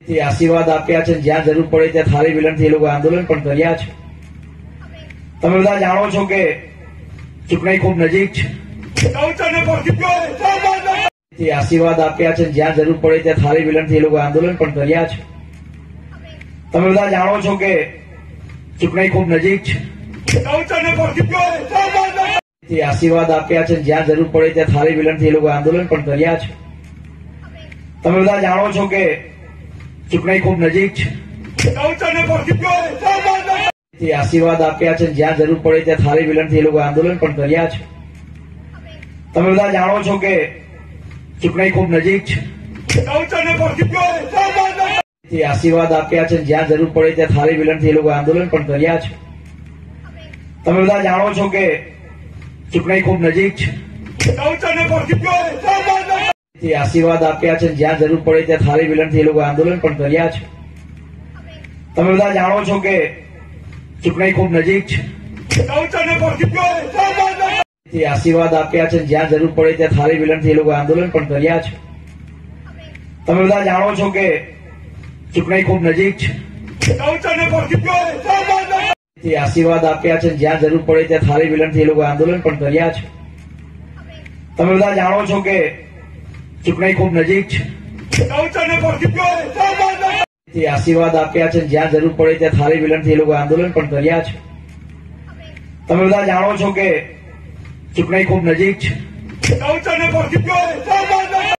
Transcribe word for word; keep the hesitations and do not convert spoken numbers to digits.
આશીર્વાદ આપ્યા છે, જ્યાં જરૂર પડે ત્યાં થાળી વિલણથી એ લોકો આંદોલન પણ કર્યા છે। તમે બધા જાણો છો કે ચૂંટણી ખૂબ નજીક છે। આશીર્વાદ આપ્યા છે, જ્યાં જરૂર પડે ત્યાં થાળી વિલણથી એ લોકો આંદોલન પણ કર્યા છે। તમે બધા જાણો છો કે ચૂંટણી ખૂબ નજીક છે। આશીર્વાદ આપ્યા છે, જ્યાં જરૂર પડે ત્યાં થાળી વિલણથી એ લોકો આંદોલન પણ કર્યા છે। તમે બધા જાણો છો કે ચૂંટણી ખૂબ નજીક છે। આશીર્વાદ આપ્યા છે, જ્યાં જરૂર પડે ત્યાં થાળી વિલણથી એ લોકો આંદોલન પણ કર્યા છે। તમે બધા જાણો છો કે ચૂંટણી ખૂબ નજીક છે। આશીર્વાદ આપ્યા છે, જ્યાં જરૂર પડે ત્યાં થાળી વિલણથી એ લોકો આંદોલન પણ કર્યા છે। તમે બધા જાણો છો કે ચૂંટણી ખૂબ નજીક છે। આશીર્વાદ આપ્યા છે, જ્યાં જરૂર પડે ત્યાં થાળી વિલણથી એ લોકો આંદોલન પણ કર્યા છે। તમે બધા જાણો છો કે ચૂંટણી ખૂબ નજીક છે। આશીર્વાદ આપ્યા છે, જ્યાં જરૂર પડે ત્યાં થાળી વિલણથી એ લોકો આંદોલન પણ કર્યા છે। તમે બધા જાણો છો કે ચૂંટણી ખૂબ નજીક છે। આશીર્વાદ આપ્યા છે, જ્યાં જરૂર પડે ત્યાં થાળી વિલણથી એ લોકો આંદોલન પણ કર્યા છે। તમે બધા જાણો છો કે ચૂંટણી ખૂબ નજીક છે। આશીર્વાદ આપ્યા છે, જ્યાં જરૂર પડે ત્યાં થાળી વિલણથી એ લોકો આંદોલન પણ કર્યા છે। તમે બધા જાણો છો કે ચૂંટણી ખૂબ નજીક છે।